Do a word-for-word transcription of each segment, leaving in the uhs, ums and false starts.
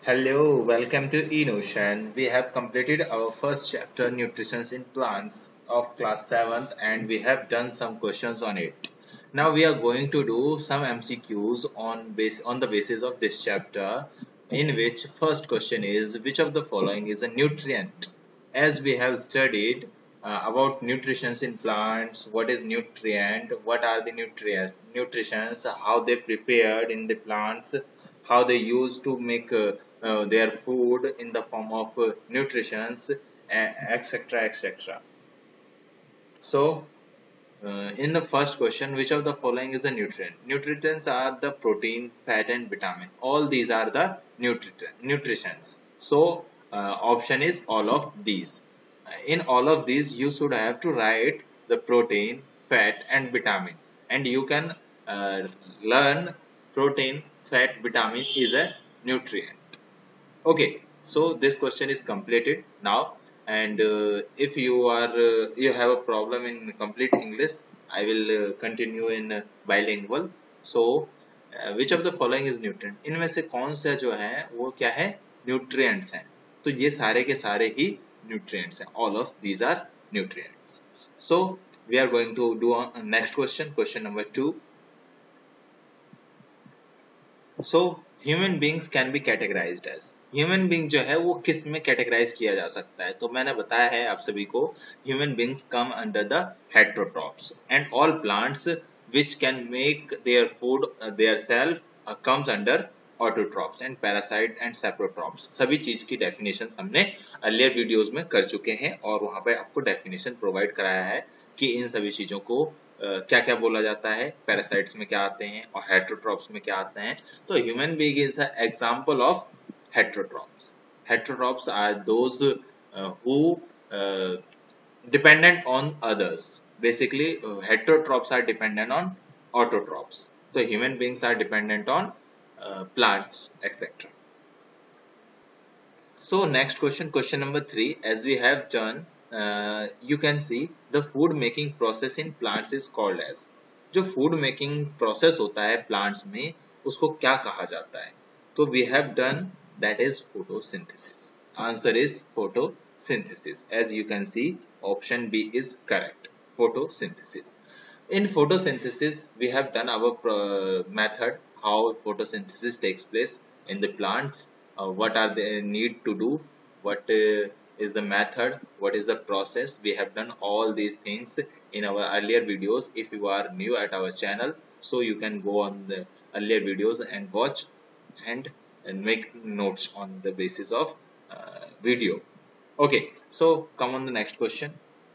Hello, welcome to eNotion. We have completed our first chapter, Nutrition in Plants, of class seventh, and we have done some questions on it. Now we are going to do some M C Qs on base on the basis of this chapter, in which first question is which of the following is a nutrient? As we have studied uh, about nutrition in plants, what is nutrient, what are the nutrients, nutritions, how they prepared in the plants, how they used to make uh, uh, their food in the form of uh, nutritions, etc, etc. So uh, in the first question, which of the following is a nutrient? Nutrients are the protein, fat and vitamin. All these are the nutrient nutritions. So uh, option is all of these. Uh, in all of these you should have to write the protein, fat and vitamin, and you can uh, learn protein, fat, vitamin is a nutrient. Okay, so this question is completed now, and uh, if you are uh, you have a problem in complete English, I will uh, continue in uh, bilingual. So uh, which of the following is nutrient? इनमें से कौन सा जो है वो क्या है? Nutrients हैं. तो ये सारे के सारे ही nutrients हैं. All of these are nutrients. So we are going to do on next question, question number two. So human beings can be categorised as, human being जो है वो किस में कैटेगराइज किया जा सकता है? तो मैंने बताया है आप सभी को, human beings come under the heterotrophs and all plants which can make their food their self comes under autotrophs and parasite and saprotrophs. सभी चीज की डेफिनेशन हमने अर्लियर वीडियोस में कर चुके हैं और वहां पे आपको डेफिनेशन प्रोवाइड कराया है कि इन सभी चीजों को क्या क्या बोला जाता है, पैरासाइट्स में क्या आते हैं और हेट्रोट्रॉप्स में क्या आते हैं. तो human being is a example of heterotrophs. Heterotrophs are those who dependent on others. Basically heterotrophs are dependent on autotrophs. तो human beings are dependent on plants etcetera. So next question, question number three, as we have done, uh, you can see the food making process in plants is called as. जो food making process होता है plants में उसको क्या कहा जाता है? तो we have done that is photosynthesis. Answer is photosynthesis. As you can see, option B is correct. Photosynthesis. In photosynthesis, we have done our uh, method how photosynthesis takes place in the plants. Uh, what are they need to do, what uh, is the method, what is the process. We have done all these things in our earlier videos. If you are new at our channel, so you can go on the earlier videos and watch and, and make notes on the basis of uh, video. Okay, so come on the next question.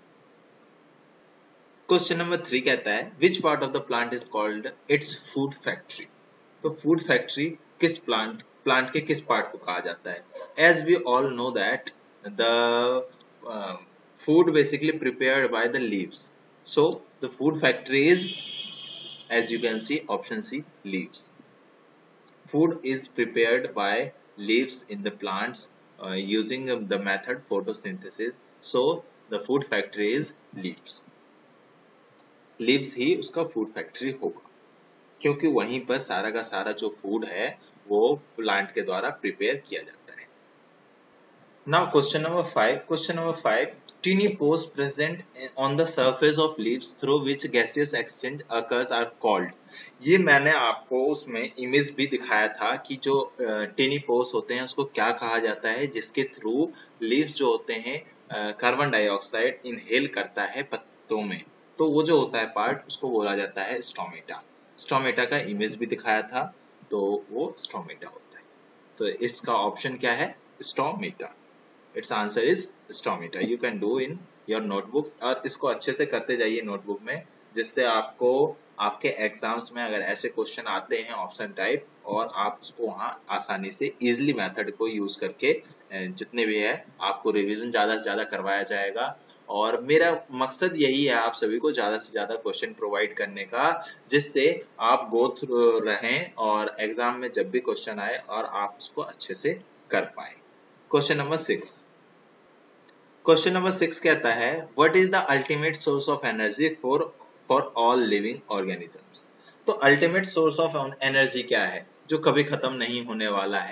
Question number three कहता है which part of the plant is called its food factory. तो food factory किस plant plant के किस part को कहा जाता है? As we all know that the uh, food basically prepared by the leaves. So the food factory is, as you can see, option C, leaves. Food is prepared by leaves in the plants uh, using the method photosynthesis. So the food factory is leaves. Leaves ही उसका food factory होगा क्योंकि वहीं पर सारा का सारा जो food है वो प्लांट के द्वारा प्रिपेयर किया जाता है. Now question number five. Question number five, tiny pores present on the surface of leaves through which gaseous exchange occurs are called. ये मैंने आपको उसमें इमेज भी दिखाया था कि जो टीनी पोर्स होते हैं उसको क्या कहा जाता है, जिसके थ्रू लीव्स जो होते हैं कार्बन डाइऑक्साइड इनहेल करता है पत्तों में. तो वो जो होता है पार्ट उसको बोला जाता है स्टोमेटा. स्टोमेटा का इमेज भी दिखाया था, तो वो स्टोमेटा होता है. तो इसका ऑप्शन क्या है? Stomata. It's answer is stomata. You can do in your notebook और इसको अच्छे से करते जाइए नोटबुक में, जिससे आपको आपके एग्जाम्स में अगर ऐसे क्वेश्चन आते हैं ऑप्शन टाइप और आप उसको वहां आसानी से इजिली मेथड को यूज करके जितने भी है आपको रिवीजन ज्यादा से ज्यादा करवाया जाएगा. और मेरा मकसद यही है आप सभी को ज्यादा से ज्यादा क्वेश्चन प्रोवाइड करने का, जिससे आप गो थ्रू रहें और एग्जाम में जब भी क्वेश्चन आए और आप उसको अच्छे से कर पाए. Question number six. Question number six कहता है what is the ultimate source of energy for for all living organisms. तो अल्टीमेट सोर्स ऑफ एनर्जी क्या है जो कभी खत्म नहीं होने वाला है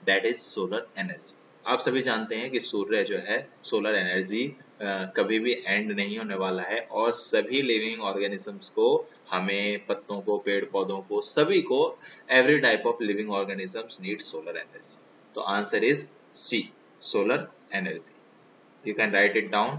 दैट इज सोलर एनर्जी। आप सभी जानते हैं कि सूर्य जो है, सोलर एनर्जी कभी भी एंड नहीं होने वाला है और सभी लिविंग ऑर्गेनिजम्स को, हमें, पत्तों को, पेड़ पौधों को, सभी को, every type of living organisms need solar energy. तो answer is C, solar energy. You can write it down.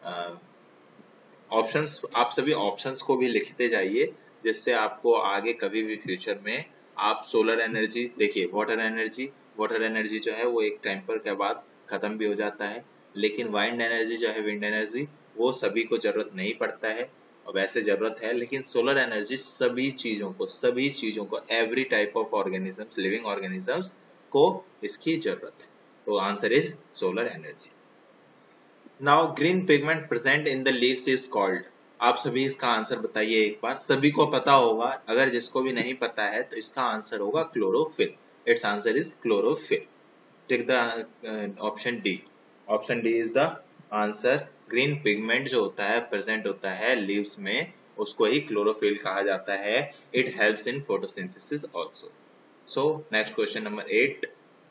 Options, आप सभी ऑप्शंस को भी लिखते जाइए, जिससे आपको आगे कभी भी फ्यूचर में आप सोलर एनर्जी, देखिए वाटर एनर्जी, वाटर एनर्जी जो है वो एक टाइम पर के बाद खत्म भी हो जाता है, लेकिन वाइंड एनर्जी जो है, विंड एनर्जी, वो सभी को जरूरत नहीं पड़ता है, और वैसे जरूरत है, लेकिन सोलर एनर्जी सभी चीजों को, सभी चीजों को, every type of organisms, living organisms को इसकी जरूरत है। तो answer is solar energy. Now green pigment present in the leaves is called. आप सभी इसका आंसर बताइए एक बार, सभी को पता होगा, अगर जिसको भी नहीं पता है तो इसका आंसर होगा chlorophyll. It's answer is chlorophyll. Take the option D. Option D is the answer. Green pigment जो होता है, प्रेजेंट होता है लीव्स में, उसको ही क्लोरोफिल कहा जाता है। It helps in photosynthesis also. So next question number eight.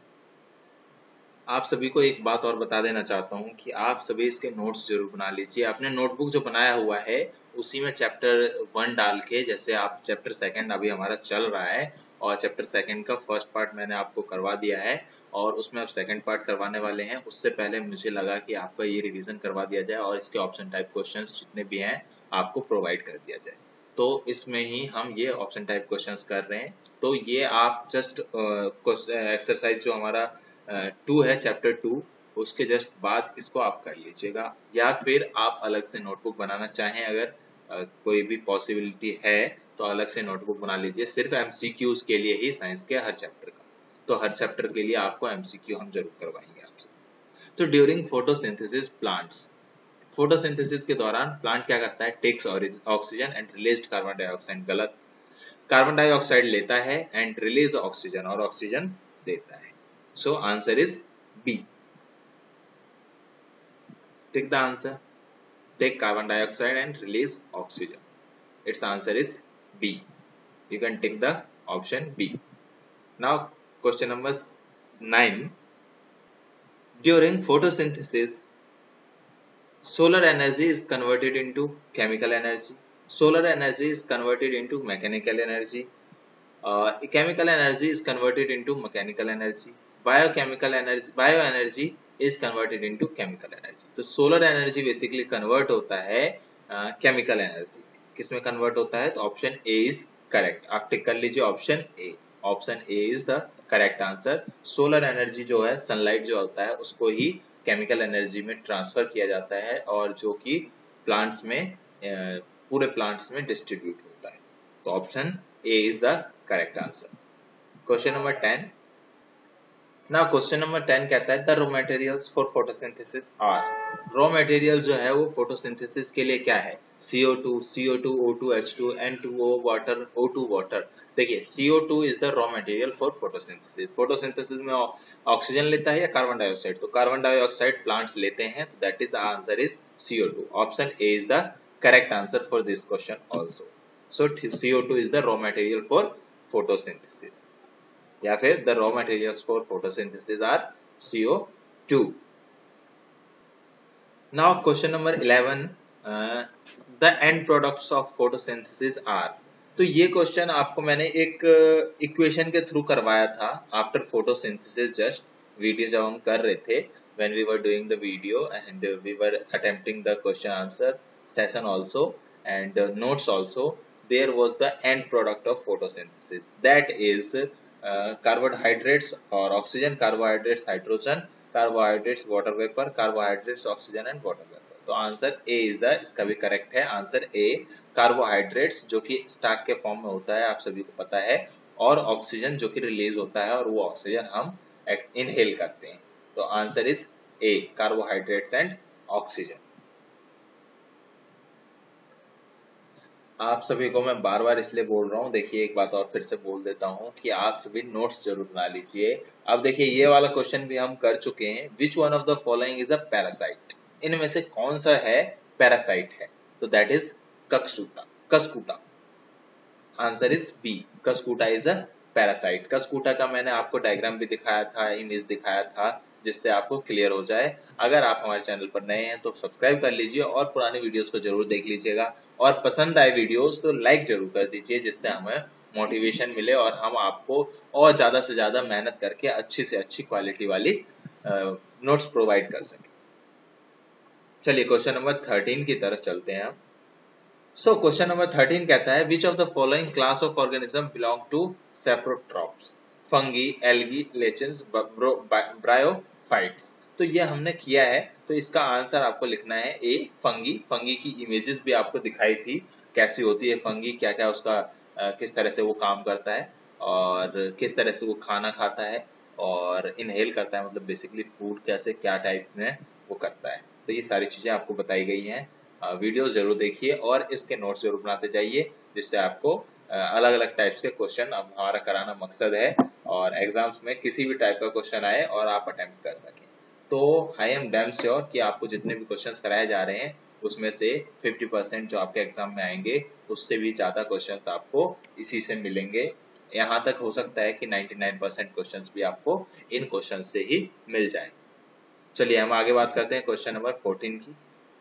आप सभी को एक बात और बता देना चाहता हूं कि आप सभी इसके नोट्स जरूर बना लीजिए। आपने नोटबुक जो बनाया हुआ है उसी में चैप्टर वन डाल के, जैसे आप चैप्टर सेकंड अभी हमारा चल रहा है और चैप्टर सेकंड का फर्स्ट पार्ट मैंने आपको करवा दिया है और उसमें आप सेकंड पार्ट करवाने वाले हैं, उससे पहले मुझे लगा कि आपका ये रिवीजन करवा दिया जाए और इसके ऑप्शन टाइप क्वेश्चंस जितने भी हैं आपको प्रोवाइड कर दिया जाए। तो इसमें ही हम ये ऑप्शन टाइप क्वेश्चंस कर रहे हैं। तो ये आप जस्ट एक्सरसाइज जो हमारा टू uh, है, चैप्टर टू, उसके जस्ट बाद इसको आप कर लीजिएगा, या फिर आप अलग से नोटबुक बनाना चाहें, अगर uh, कोई भी पॉसिबिलिटी है तो अलग से नोटबुक बना लीजिए, सिर्फ एमसीक्यूज के लिए ही, साइंस के हर चैप्टर का। तो हर चैप्टर के लिए आपको एमसीक्यू हम जरूर करवाएंगे आपसे। तो ड्यूरिंग फोटोसिंथेसिस प्लांट्स, फोटोसिंथेसिस के दौरान प्लांट क्या करता है? Takes oxygen and released carbon dioxide. गलत। कार्बन डाइऑक्साइड लेता है एंड रिलीज ऑक्सीजन, और ऑक्सीजन देता है। So answer is B. Take the answer. Take carbon dioxide and release oxygen. Its answer is B. You can take the option B. Now question number nine. During photosynthesis, solar energy is converted into chemical energy. Solar energy is converted into mechanical energy. Uh, chemical energy is converted into mechanical energy. Biochemical energy, bioenergy is converted into chemical energy. तो solar energy basically convert होता है chemical uh, energy में। किसमें convert होता है? तो option A is correct. आप tick कर लीजिए option A. Option A is the correct answer. Solar energy जो है, सनलाइट जो होता है, उसको ही केमिकल एनर्जी में ट्रांसफर किया जाता है, और जो कि प्लांट्स में, uh, पूरे प्लांट्स में डिस्ट्रीब्यूट होता है। तो option A is the correct answer. Question number ten. ना क्वेश्चन नंबर टेन कहता है the raw materials for photosynthesis are. Raw material जो है वो फोटोसिंथेसिस के लिए क्या है? C O two, C O two, O two H two, N two O, water, O two water. देखिए C O two is the raw material for photosynthesis. Photosynthesis में oxygen लेता है या कार्बन डाइऑक्साइड? तो कार्बन डाइऑक्साइड प्लांट्स लेते हैं, तो that is the answer is C O two. Option A is the correct answer for this question also. So C O two is the raw material for photosynthesis, या फिर the raw materials for photosynthesis are C O two. Now question number eleven, uh, the end products of photosynthesis are। तो ये question आपको मैंने एक equation uh, के through करवाया था आफ्टर फोटोसिंथेसिस, जस्ट वीडियो जब हम कर रहे थे, when we were doing the video and uh, we were attempting the question answer session also and uh, notes also, there was the end product of photosynthesis, that is Uh, carbohydrates और oxygen, carbohydrates hydrogen, carbohydrates water vapour, carbohydrates oxygen and water vapour. तो answer A is the, इसका भी correct है answer A. Carbohydrates जो कि starch के form में होता है, आप सभी को पता है, और ऑक्सीजन जो कि रिलीज होता है, और वो ऑक्सीजन हम इनहेल करते हैं। तो answer is A, carbohydrates and oxygen. आप सभी को मैं बार बार इसलिए बोल रहा हूँ, देखिए एक बात और फिर से बोल देता हूँ कि आप सभी नोट्स जरूर बना लीजिए। अब देखिए ये वाला क्वेश्चन भी हम कर चुके हैं। Which one of the following is a parasite? इनमें से कौन सा है पैरासाइट है? तो that is Cuscuta. Cuscuta answer is B, Cuscuta is a parasite. Cuscuta का मैंने आपको डायग्राम भी दिखाया था, इमेज दिखाया था, जिससे आपको क्लियर हो जाए। अगर आप हमारे चैनल पर नए हैं तो सब्सक्राइब कर लीजिए और पुरानी वीडियोस को जरूर देख लीजिएगा, और पसंद आए वीडियोस तो लाइक जरूर कर दीजिए, जिससे हमें मोटिवेशन मिले और हम आपको और ज्यादा से ज्यादा मेहनत करके अच्छी से अच्छी क्वालिटी वाली नोट्स प्रोवाइड कर सके। चलिए क्वेश्चन नंबर थर्टीन की तरफ चलते हैं हम। सो क्वेश्चन नंबर थर्टीन कहता है which of the following class of organism belong to saprotrophs, fungi, algae, lichens, bryophytes. तो ये हमने किया है, तो इसका आंसर आपको लिखना है ए, फंगी। फंगी की इमेजेस भी आपको दिखाई थी कैसी होती है फंगी, क्या क्या उसका आ, किस तरह से वो काम करता है और किस तरह से वो खाना खाता है और इनहेल करता है, मतलब बेसिकली फूड कैसे क्या टाइप में वो करता है। तो ये सारी चीजें आपको बताई गई हैं। वीडियो जरूर देखिए और इसके नोट्स जरूर बनाते जाइए, जिससे आपको अलग अलग टाइप्स के क्वेश्चन अब हमारा कराना मकसद है, और एग्जाम्स में किसी भी टाइप का क्वेश्चन आए और आप अटेम्प्ट कर सकें। तो आई एम डैम श्योर कि आपको जितने भी क्वेश्चंस कराए जा रहे हैं उसमें से फिफ्टी परसेंट जो आपके एग्जाम में आएंगे उससे भी ज्यादा क्वेश्चंस आपको इसी से मिलेंगे। यहाँ तक हो सकता है कि नाइंटी नाइन परसेंट क्वेश्चंस भी आपको इन क्वेश्चन से ही मिल जाए। चलिए हम आगे बात करते हैं क्वेश्चन नंबर फोर्टीन की।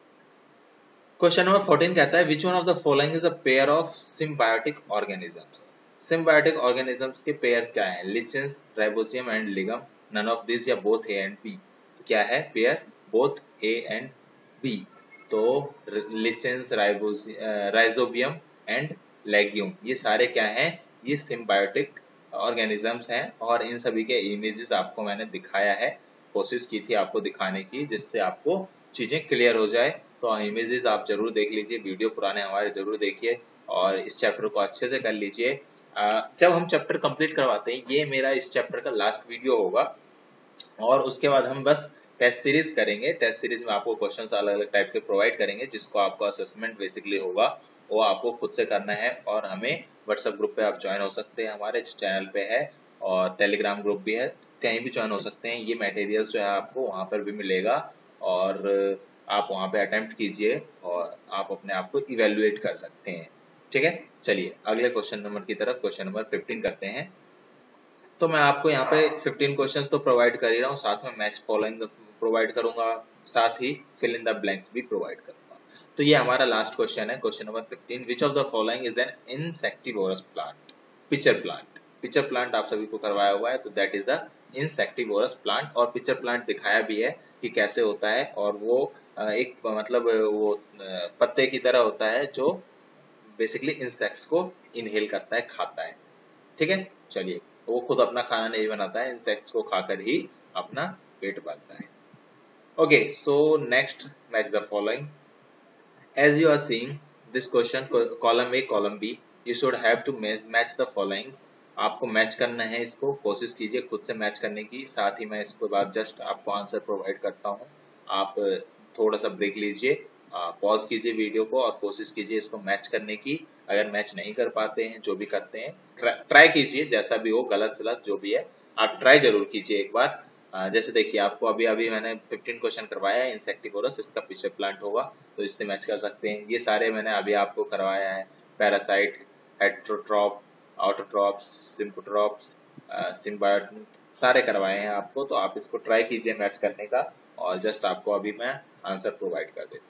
क्वेश्चन नंबर फोर्टीन कहता है which one of the following is a pair of symbiotic organisms. Symbiotic organisms के पेयर क्या है? Lichens, rhizobium and legume, none of this या बोथ ए एंड बी। तो क्या है pair? Both A and B. तो लिचेंस, राइजोबियम एंड लेग्यूम, ये सारे क्या हैं? ये सिम्बायोटिक ऑर्गेनिजम्स हैं, और इन सभी के इमेजेस आपको मैंने दिखाया है, कोशिश की थी आपको दिखाने की, जिससे आपको चीजें क्लियर हो जाए। तो इमेजेस आप जरूर देख लीजिए, वीडियो पुराने हमारे जरूर देखिए और इस चैप्टर को अच्छे से कर लीजिए। जब हम चैप्टर कंप्लीट करवाते हैं, ये मेरा इस चैप्टर का लास्ट वीडियो होगा, और उसके बाद हम बस टेस्ट सीरीज करेंगे। टेस्ट सीरीज में आपको क्वेश्चंस अलग अलग टाइप के प्रोवाइड करेंगे, जिसको आपको असेसमेंट बेसिकली होगा, वो आपको खुद से करना है। और हमें व्हाट्सएप ग्रुप पे आप ज्वाइन हो सकते हैं, हमारे चैनल पे है, और टेलीग्राम ग्रुप भी है, कहीं भी ज्वाइन हो सकते हैं। ये मटेरियल जो है आपको वहां पर भी मिलेगा, और आप वहां पे अटेम्प्ट कीजिए और आप अपने आप को इवेल्युएट कर सकते हैं। ठीक है, चलिए अगले क्वेश्चन नंबर की तरफ, क्वेश्चन नंबर फिफ्टीन करते हैं। तो मैं आपको यहाँ पे फिफ्टीन क्वेश्चंस तो प्रोवाइड कर ही रहा हूँ, साथ में मैच फॉलोइंग प्रोवाइड करूंगा, साथ ही फिल इन द ब्लैंक्स भी प्रोवाइड करूंगा। तो ये हमारा लास्ट क्वेश्चन है, question number fifteen. Which of the following is an insectivorous plant? Pitcher plant. Pitcher plant आप सभी को करवाया हुआ है, तो that is the insectivorous plant. और पिचर प्लांट दिखाया भी है कि कैसे होता है, और वो एक मतलब वो पत्ते की तरह होता है जो बेसिकली इंसेक्ट्स को इनहेल करता है, खाता है। ठीक है, चलिए वो खुद अपना खाना नहीं बनाता है, इंसेक्ट्स को खाकर ही अपना पेट भरता है। Okay, so next match the following. As you are seeing this question, column A column B, you should have to match the followings. आपको मैच करना है, इसको कोशिश कीजिए खुद से मैच करने की। साथ ही मैं इसके बाद जस्ट आपको आंसर प्रोवाइड करता हूँ, आप थोड़ा सा ब्रेक लीजिए, पॉज कीजिए वीडियो को और कोशिश कीजिए इसको मैच करने की। अगर मैच नहीं कर पाते हैं, जो भी करते हैं, ट्राई कीजिए, जैसा भी हो, गलत सलत जो भी है आप ट्राई जरूर कीजिए एक बार। आ, जैसे देखिए आपको अभी अभी मैंने फिफ्टीन क्वेश्चन करवाया है, इंसेक्टिवोरस इसका पिचर प्लांट होगा, तो इससे मैच कर सकते हैं। ये सारे मैंने अभी आपको करवाया है, parasite, heterotroph, autotrophs, saprotrophs, symbiote, सारे करवाए हैं आपको। तो आप इसको ट्राई कीजिए मैच करने का, और जस्ट आपको अभी मैं आंसर प्रोवाइड कर देता हूँ।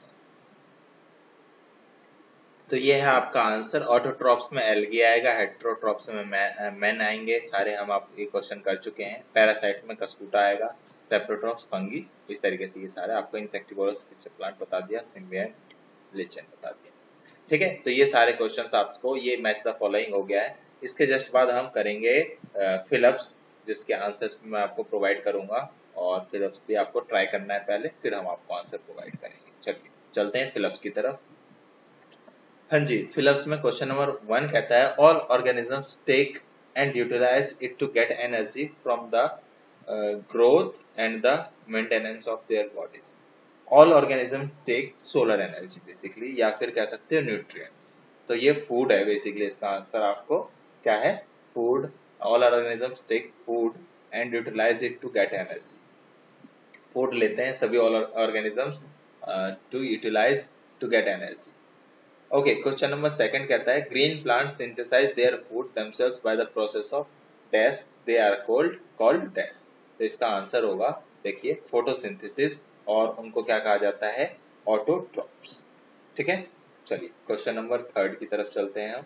तो ये है आपका आंसर। ऑटोट्रॉप्स में एल्गी आएगा, हेट्रोट्रॉप्स में मैन आएंगे, सारे हम आप ये क्वेश्चन कर चुके हैं। पैरासाइट में कस्कूटा आएगा, सेप्रोट्रॉप्स, फंगी, इस तरीके से ये सारे आपको इंसेक्टिवोरस पिचर प्लांट बता दिया, सिम्बियंट, लिचेन बता दिया। ठीक है, तो ये सारे क्वेश्चंस आपको, ये मैच द फॉलोइंग हो गया है। इसके जस्ट बाद हम करेंगे फिलअप्स, जिसके आंसर्स मैं आपको प्रोवाइड करूंगा, और फिलअप्स भी आपको ट्राई करना है पहले, फिर हम आपको आंसर प्रोवाइड करेंगे। चलिए चलते हैं फिलअप्स की तरफ। हाँ जी, फिलअप्स में क्वेश्चन नंबर वन कहता है all organisms take and utilise it to get energy from the growth and the maintenance of their bodies. All organisms take solar energy basically, या फिर कह सकते हो न्यूट्रिएंट्स। तो ये फूड है बेसिकली, इसका आंसर आपको क्या है? Food. All organisms take food and utilise it to get energy. Food लेते हैं सभी all organisms to utilise to get energy. Okay, question number second कहता है green plants synthesise their food themselves by the process of dash they are called called dash. तो इसका answer होगा देखिए photosynthesis, और उनको क्या कहा जाता है, ऑटोट्रॉप्स। ठीक है, चलिए क्वेश्चन नंबर थर्ड की तरफ चलते हैं हम।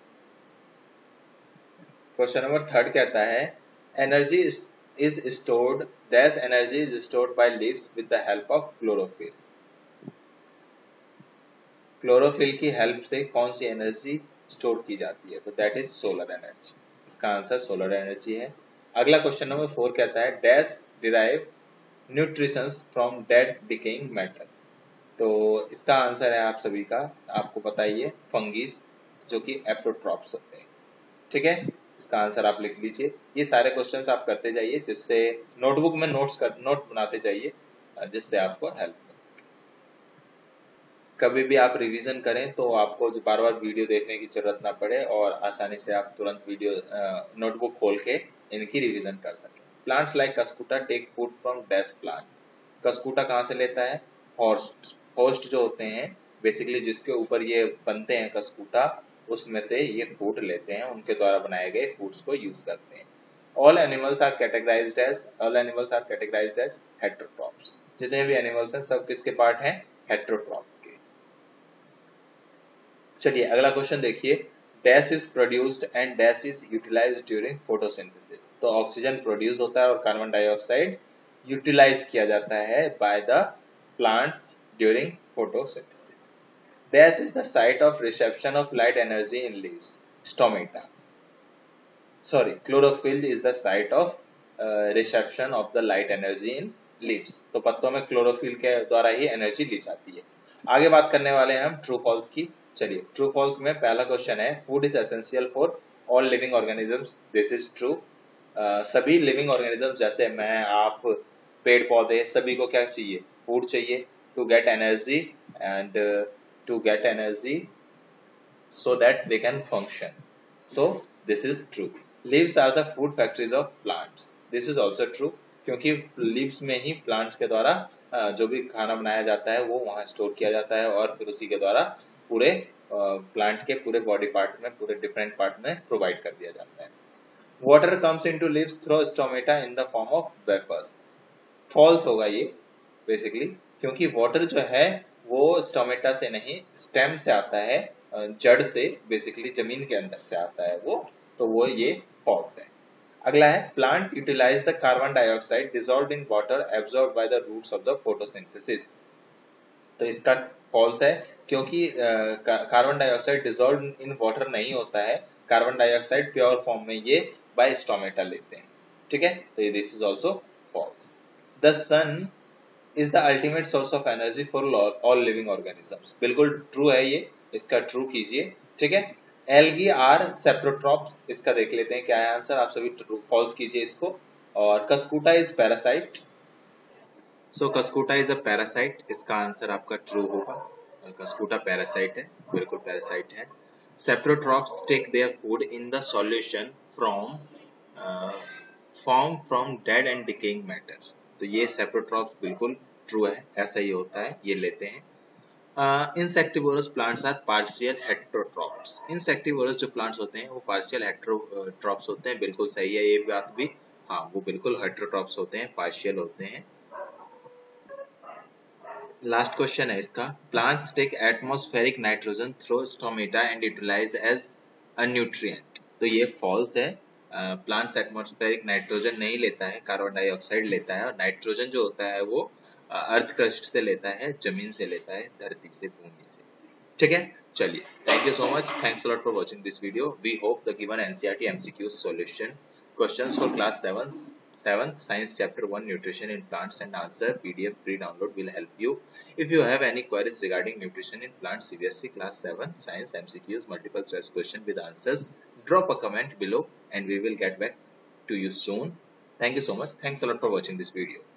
क्वेश्चन नंबर थर्ड कहता है energy is stored dash energy is stored by leaves with the help of chlorophyll. Chlorophyll की हेल्प से कौन सी एनर्जी स्टोर की जाती है, तो दैट इज सोलर एनर्जी। इसका आंसर सोलर एनर्जी है। अगला क्वेश्चन नंबर फोर कहता है dash derive nutritions from dead decaying matter. तो इसका आंसर है आप सभी का, आपको पता ही है, फंगीज, जो कि एप्रोट्रॉप्स होते हैं। ठीक है, इसका आंसर आप लिख लीजिए। ये सारे क्वेश्चंस आप करते जाइए, जिससे नोटबुक में नोट्स कर नोट बनाते जाइए, जिससे आपको हेल्प हो सके। कभी भी आप रिवीजन करें तो आपको बार बार वीडियो देखने की जरूरत ना पड़े, और आसानी से आप तुरंत वीडियो नोटबुक खोल के इनकी रिवीजन कर सकें। Plants like Cuscuta take food from dash plant. Cuscuta कहाँ से लेता है, होस्ट होस्ट जो होते हैं बेसिकली जिसके ऊपर ये बनते हैं कस्कूटा, उसमें से ये फूड लेते हैं, उनके द्वारा बनाए गए फूड्स को यूज करते हैं। All animals are categorised as all animals are categorised as heterotrophs. जितने भी एनिमल्स हैं सब किसके पार्ट हैं, हेटेरोट्रॉप्स के। चलिए अगला क्वेश्चन देखिए, dash is produced and dash is utilised during photosynthesis. तो ऑक्सीजन प्रोड्यूस होता है और कार्बन डाइऑक्साइड यूटिलाइज किया जाता है by the plants during photosynthesis. Dash is the site of reception of light energy in leaves, stomata. Sorry, chlorophyll is the site of reception of the light energy in leaves. तो पत्तों में chlorophyll के द्वारा ही energy ली जाती है। आगे बात करने वाले हैं हम ट्रू फॉल्स की। चलिए ट्रू फॉल्स में पहला क्वेश्चन है food is essential for all living organisms. This is true. सभी लिविंग ऑर्गेनिजम्स जैसे मैं, आप, पेड़ पौधे, सभी को क्या चाहिए, फूड चाहिए to get energy and to get energy so that they can function. So this is true. Leaves are the food factories of plants. This is also true क्योंकि लीव्स में ही प्लांट्स के द्वारा जो भी खाना बनाया जाता है वो वहाँ स्टोर किया जाता है, और फिर उसी के द्वारा पूरे प्लांट के पूरे बॉडी पार्ट में, पूरे डिफरेंट पार्ट में प्रोवाइड कर दिया जाता है। Water comes into leaves through stomata in the form of vapours. False होगा ये बेसिकली, क्योंकि वाटर जो है वो स्टोमेटा से नहीं, स्टेम से आता है, जड़ से, बेसिकली जमीन के अंदर से आता है वो, तो वो ये फॉल्स है। अगला है plant utilise the carbon dioxide dissolved in water absorbed by the roots of the photosynthesis. तो इसका फॉल्स है, क्योंकि carbon dioxide dissolve in water नहीं होता है, कार्बन डाइऑक्साइड प्योर फॉर्म में ये बाय स्टोमेटा लेते हैं। ठीक है, तो this is also false. The sun is the ultimate source of energy for all living organisms. बिल्कुल ट्रू है ये, इसका ट्रू कीजिए। ठीक है, एल्गी आर सेप्रोट्रॉप्स, इसका देख लेते हैं क्या है आंसर, आप सभी ट्रू फॉल्स कीजिए इसको। और Cuscuta is parasite. So Cuscuta is a parasite, इसका आंसर आपका ट्रू होगा, कस्कूटा पैरासाइट है, बिल्कुल पैरासाइट है। Saprotrophs take their food in the solution from form from dead and decaying matter. तो ये सेप्रोट्रॉप्स बिल्कुल ट्रू है, ऐसा ही होता है, ये लेते हैं। Insectivorous plants are partial heterotrophs. Insectivorous जो प्लांट्स होते हैं वो पार्शियल हेटेरोट्रॉप्स होते हैं, बिल्कुल सही है ये बात भी, हाँ वो बिल्कुल हेटेरोट्रॉप्स होते हैं, पार्शियल होते हैं। लास्ट क्वेश्चन है इसका, plants take atmospheric nitrogen through stomata and utilise as a nutrient. तो ये फॉल्स है, प्लांट्स एटमॉस्फेरिक नाइट्रोजन नहीं लेता है, कार्बन डाइऑक्साइड लेता है, और नाइट्रोजन जो होता है वो अर्थ क्रस्ट से लेता है, जमीन से लेता है, धरती से, भूमि से। ठीक है, चलिए thank you so much, thanks a lot for watching this video. We hope the given NCERT MCQ solution questions for class seven seventh science chapter one nutrition in plants and answer pdf free download will help you. If you have any queries regarding nutrition in plants, C B S E class seven science M C Qs multiple choice question with answers, drop a comment below and we will get back to you soon. Thank you so much, thanks a lot for watching this video.